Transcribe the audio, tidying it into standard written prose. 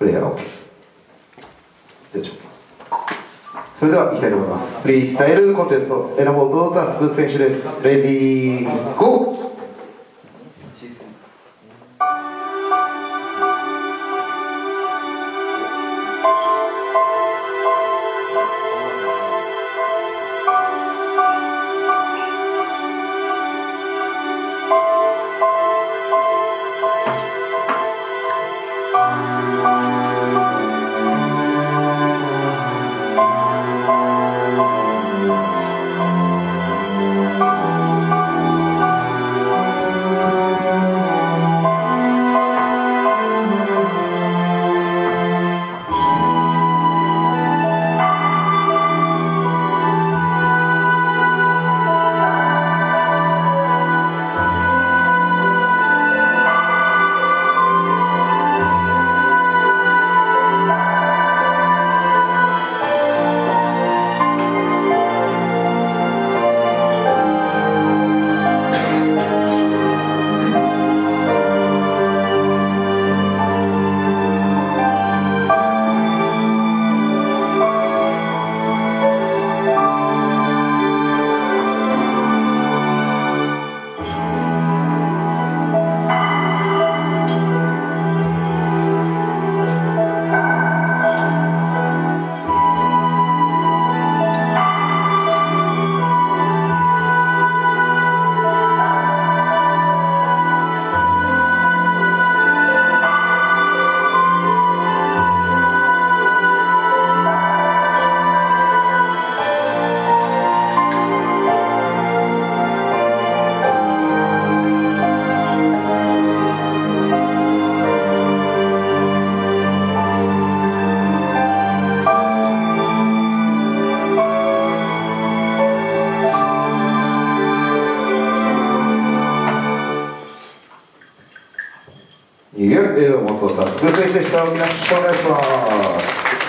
プレイヤー OK。それでは行きたいと思います。フリースタイルコンテストエナボードタスク選手です。レディーゴー。いや、もっとタスク選手でした。皆さんお願いします。